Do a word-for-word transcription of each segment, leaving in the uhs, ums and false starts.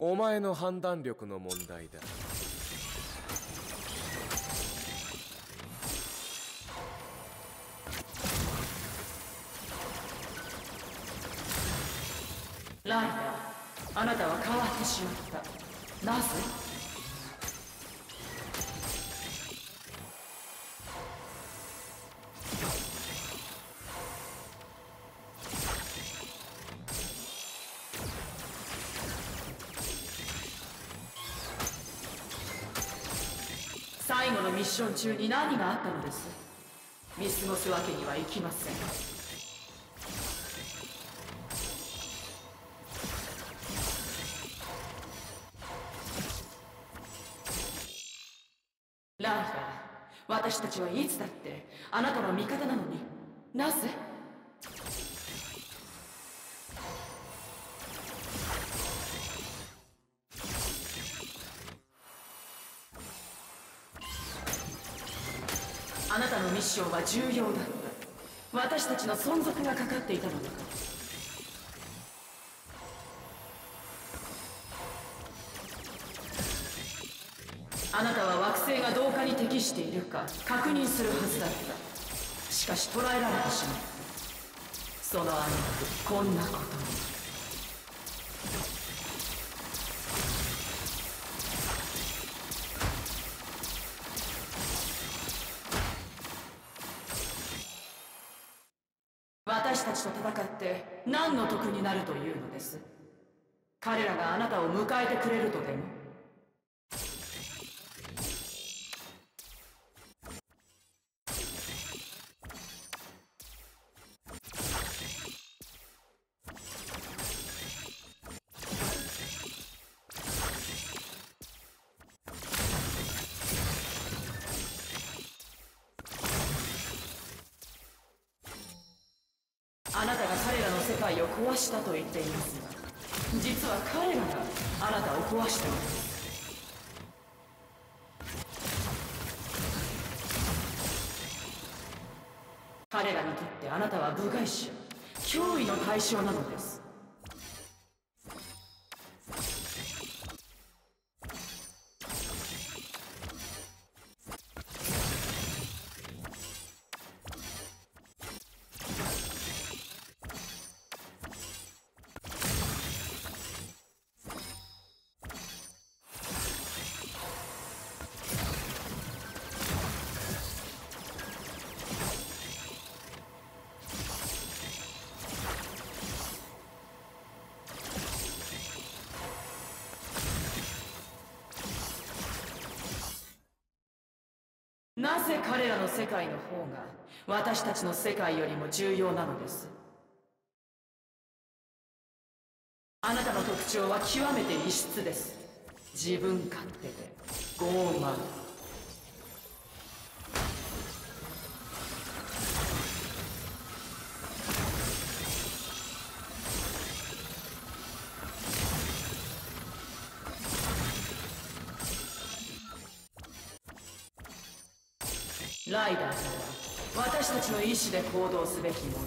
お前の判断力の問題だ。 ライダー、あなたは変わってしまった。なぜ？最後のミッション中に何があったのです？見過ごすわけにはいきません。ライダー、私たちはいつだってあなたの味方なのに、なぜ？あなたのミッションは重要だった。私たちの存続がかかっていたのだから。あなたは惑星が同化に適しているか確認するはずだった。しかし捕らえられてしまった。そのあなた、こんなことに。私たちと戦って何の得になるというのです？彼らがあなたを迎えてくれるとでも？あなたが彼らの世界を壊したと言っていますが、実は彼らがあなたを壊したのです。彼らにとってあなたは部外者、脅威の対象なのです。なぜ彼らの世界の方が私たちの世界よりも重要なのです？あなたの特徴は極めて異質です。自分勝手で傲慢。ライダーとは私たちの意志で行動すべきもの。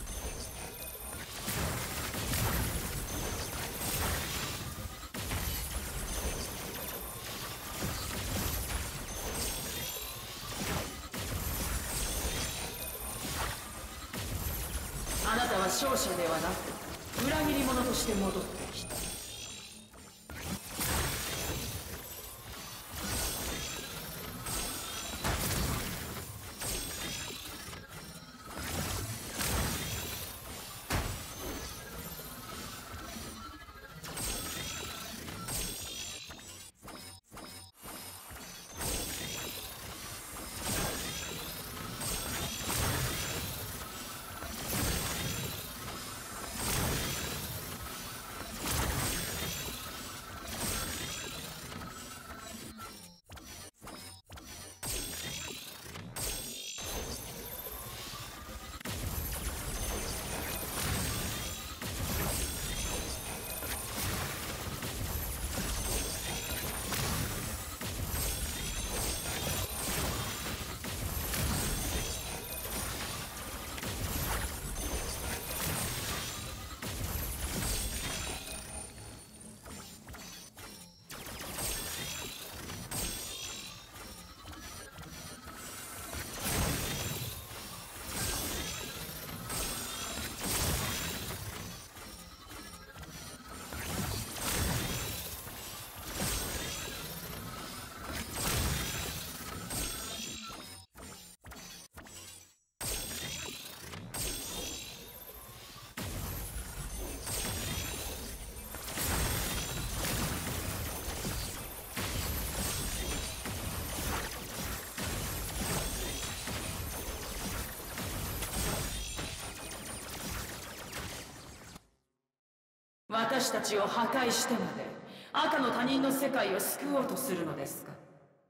あなたは勝者ではなく裏切り者として戻ってきた。 私たちを破壊してまで赤の他人の世界を救おうとするのですか？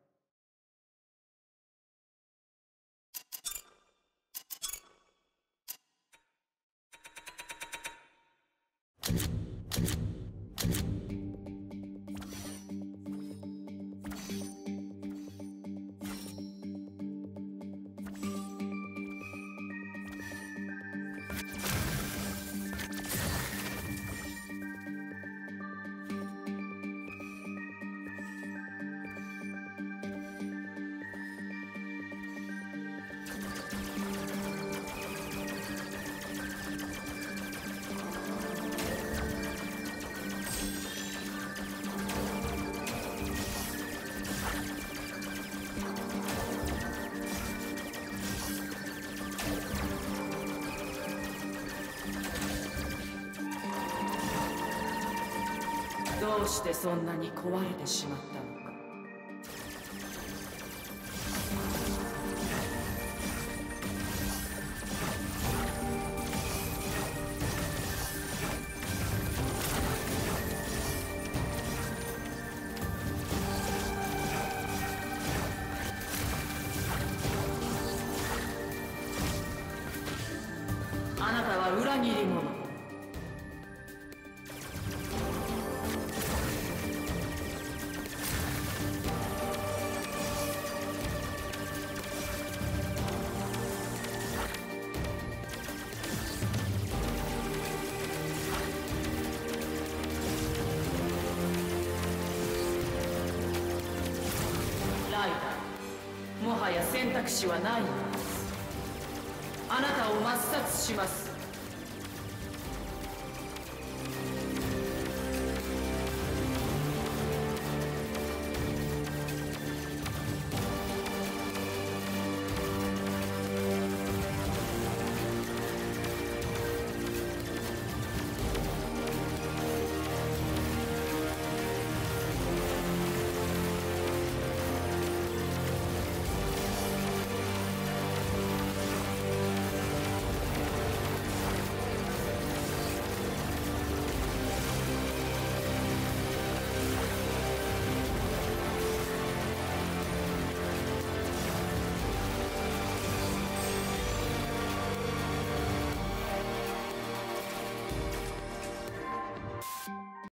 どうしてそんなに壊れてしまったのか。あなたは裏切り者。ライダー、もはや選択肢はないのです。あなたを抹殺します。